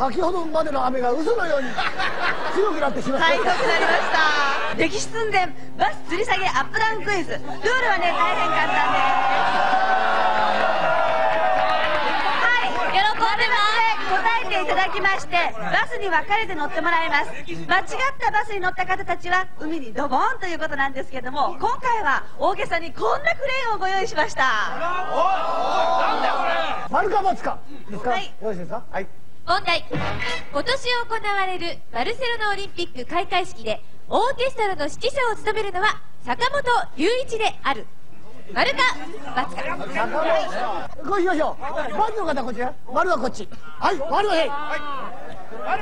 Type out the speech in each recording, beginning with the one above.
先ほどまでの雨が嘘のように強くなってしまいました。 はい、良くなりました。歴史寸前バス吊り下げアップダウンクイズ。ルールはね、大変簡単です。はい、喜んで答えていただきまして、バスに分かれて乗ってもらいます。間違ったバスに乗った方たちは海にドボンということなんですけども、今回は大げさにこんなクレーンをご用意しました。 なんだよこれ。 丸か×かですか。 はい、 よろしいですか。はい。 問題。今年行われるバルセロナオリンピック開会式でオーケストラの指揮者を務めるのは坂本龍一である。丸か×か。 こうしましょう。×の方こちら、丸はこっち。はい、丸はへい。丸。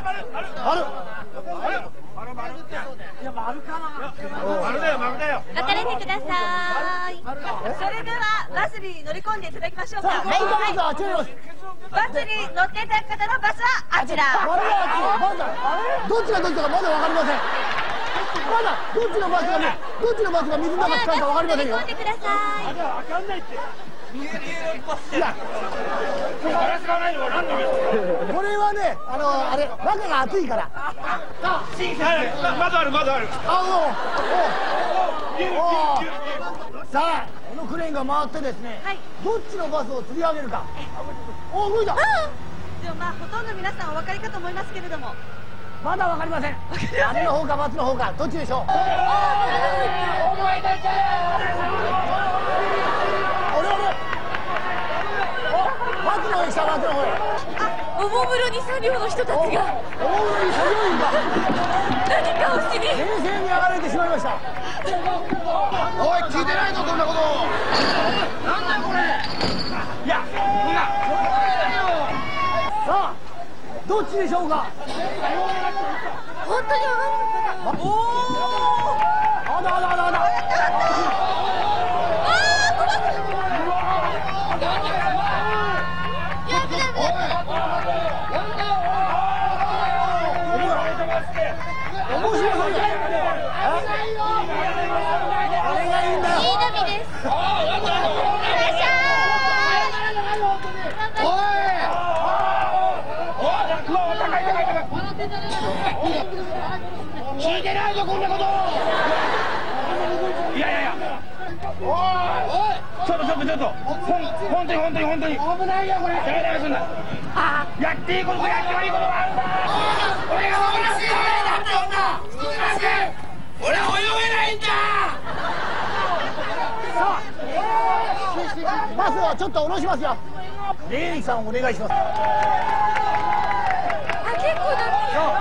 いや、丸かな。 丸だよ丸だよ。 分かれてください。 それではバスに乗り込んでいただきましょうか。 さあ、丸か×はあっちにいます。 バスに乗っていただく方のバスはあちら。 丸はあっち。どっちがどっちかまだわかりません。まだどっちのバスがね、どっちのバスが水の中使うかわかりませんよ。 乗り込んでください。 わかんないって。 いや、 ガラスがないのは何の水。 これはね、あれ中が熱いから。 まだあるまだある。 さあ、このクレーンが回ってですね、 はい、 どっちのバスを吊り上げるか。動いた。 でもまあほとんど皆さんお分かりかと思いますけれども、 まだわかりません。丸の方か×の方か、どっちでしょう。×の方へ来た、×の方へ。 おもむろに作業の人たちがおもむろに作業員が何かをしに冷静に上がれてしまいました。 おい聞いてないぞこんなこと。なんだよこれ。いやこんな。 さあ、どっちでしょうか。 本当に上がるのかな。 あだあだあだあだ。面白そうだ。あれがいいんだよ。 いい波です。 聞いてないぞこんなこと。いやおいちょっと本当に危ないよこれ。やめすんな。やっていいこととやってはいいことがあるんだ。俺が俺らしいよだって女。俺は泳げないんだ。 さあ、バスをちょっと下ろしますよ。レーンさんお願いします。 結構だ。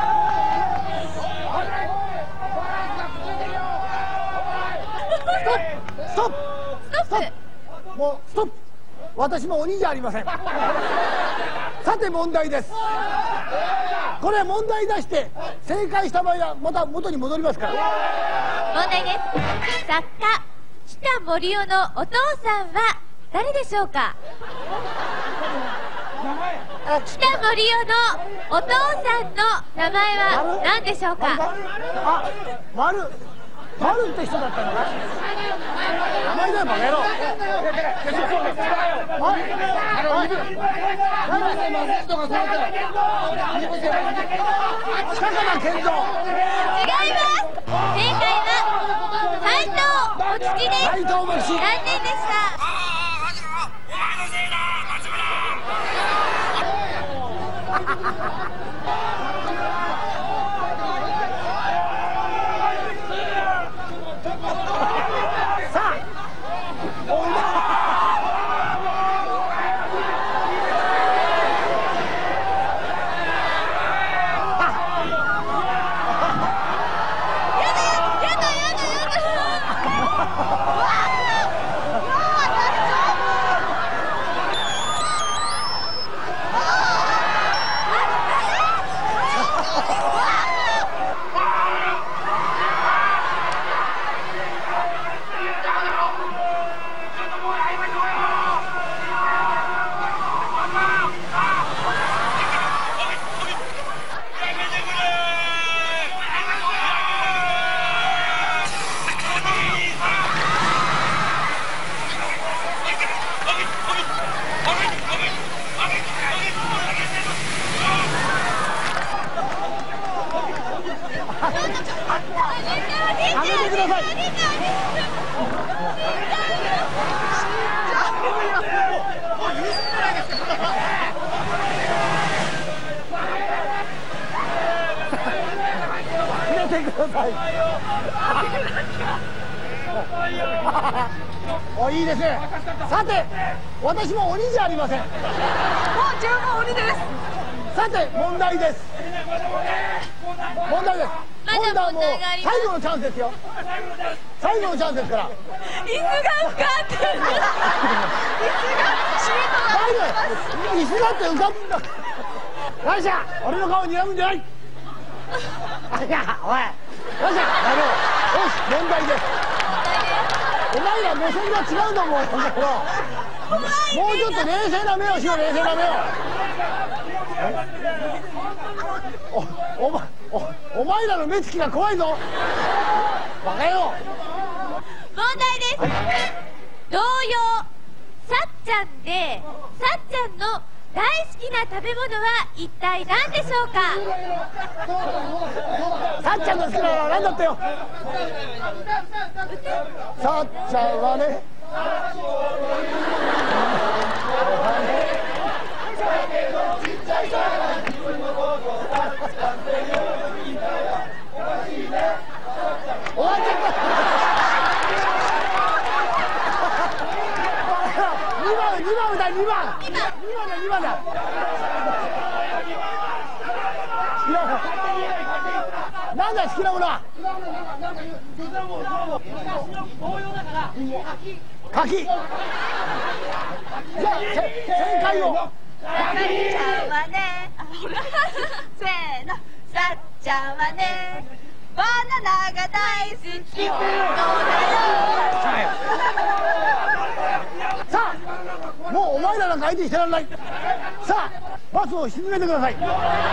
ストップ。もうストップ。私も鬼じゃありません。さて問題です。これ問題出して正解した場合はまた元に戻りますから。 問題です。作家北森生のお父さんは誰でしょうか。北森生のお父さんの名前は何でしょうか。 あ、丸って人だったのか。名前だよバカ野郎。北方健三。 違います。正解は斉藤茂吉です。 斉藤茂吉。 残念でした。 さお、いいですね。さて、私も鬼じゃありません。もう十分鬼です。 さて、問題です。問題です。今度はもう最後のチャンスですよ。最後のチャンスですから。 椅子が浮かんでる。 椅子だって浮かぶんだ。よっしゃ、俺の顔に睨むんじゃない。いや、おい。よっしゃ、やろう。よし、問題です。お前ら目線が違うと思う。もうちょっと冷静な目をしよう、冷静な目を。お前らの目つきが怖いぞ。バカ野郎。 問題です。童謡さっちゃんでさっちゃんの大好きな食べ物は一体何でしょうか。 さっちゃんの好きなのは何だったよ。さっちゃんはね、終わっちゃった。2番だ、2番だ。なんだ好きなものは。柿。じゃあ正解を。 さっちゃんはね、せーの、さっちゃんはね、バナナが大好きのだよ。 さあ、もうお前らなんか相手にしてらんない。さあ、バスを沈めてください。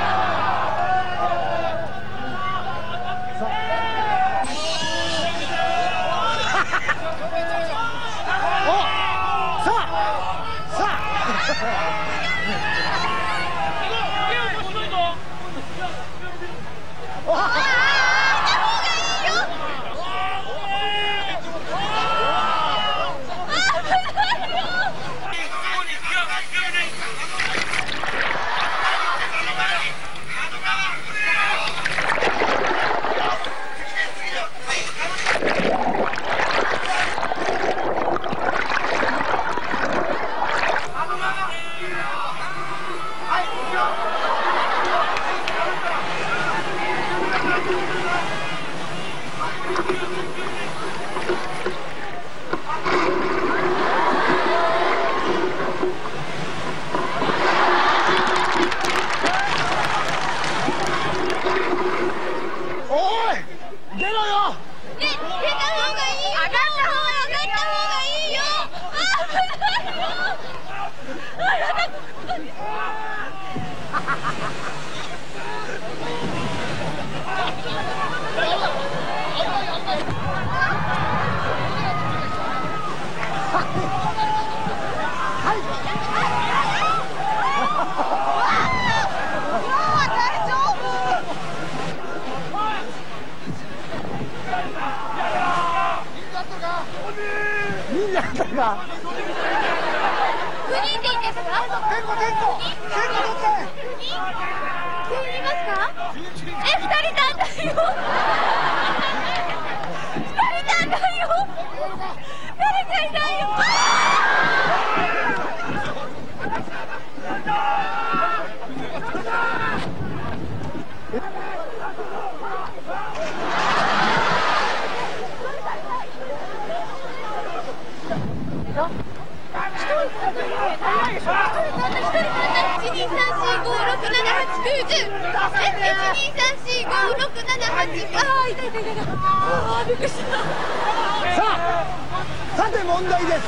さて問題です。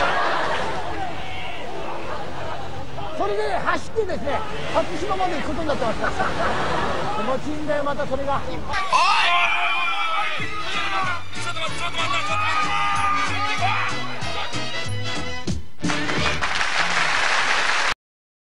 それで走ってですね、初島まで行くことになってました。気持ちいいんだよ、またそれが。おい